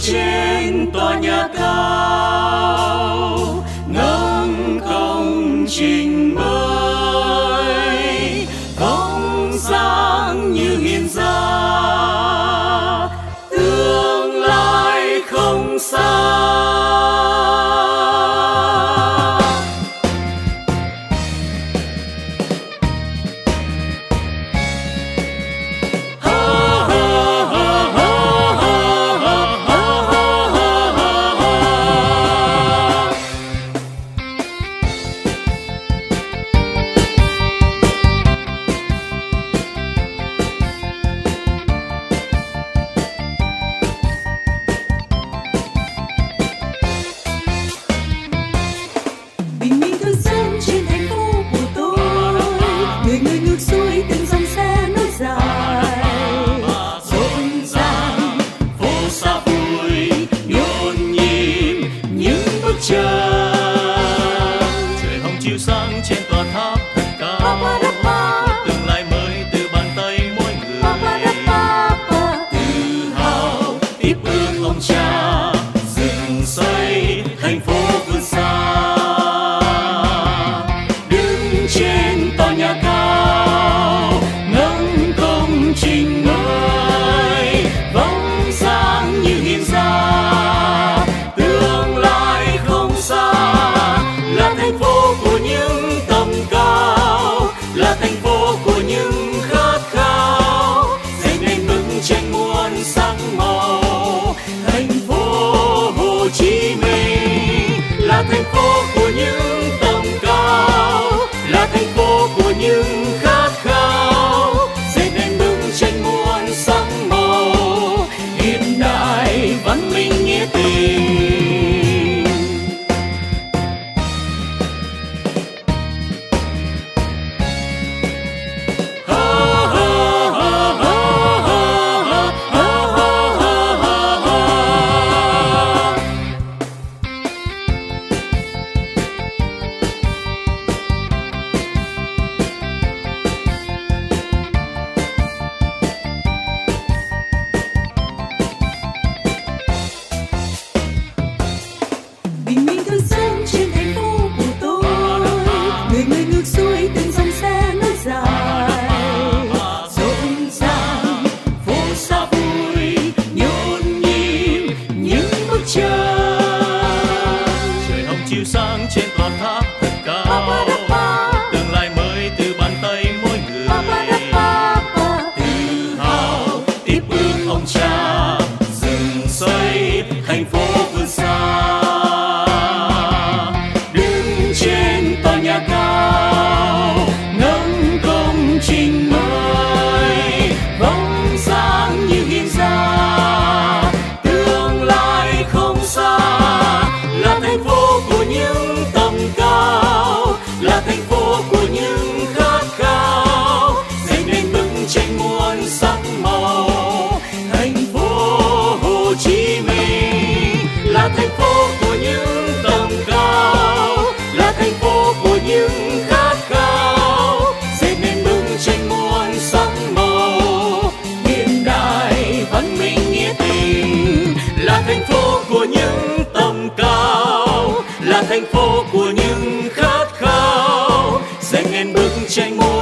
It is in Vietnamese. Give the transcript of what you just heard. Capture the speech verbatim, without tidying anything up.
trên tòa nhà cao ngắm công trình mới bóng sáng như hiện ra, tương lai không xa. Trời hồng chiếu sáng trên tòa tháp thật cao, tương lai mới từ bàn tay mỗi người. Tự hào tiếp ơn ông cha dựng xây thành phố vươn xa. Đứng trên tòa nhà cao ngắm công trình mới bóng sáng như hiện ra, là thành phố của những tầm cao, là thành phố của những khát khao, xây nên bức tranh muôn sắc màu. Thành phố Hồ Chí Minh là thành phố của những tầm cao, là thành phố của những khát khao, xây nên bức tranh muôn sắc màu, hiện đại văn minh nghĩa tình. Bình minh thức sớm trên thành phố của tôi, người người ngược xuôi từng dòng xe nối dài, rộn ràng phố xa vui nhộn nhịp những bước chân. Trời hồng chiếu sáng trên tòa tháp thật cao, tương lai mới từ bàn tay mỗi người. Tự hào tiếp ơn ông cha dựng xây thành phố vươn xa. Trên tòa nhà cao ngắm công trình mới bóng sáng như hiện ra, tương lai không xa. Là thành phố của những tầm cao, là thành phố của những khát khao, xây nên bức tranh muôn sắc màu. Thành phố Hồ Chí Minh là thành phố của những tầm cao, là thành phố của những khát khao, xây nên bức tranh muôn sắc màu, hiện đại văn minh nghĩa tình. Là thành phố của những tầm cao, là thành phố của những khát khao, xây nên bức tranh muôn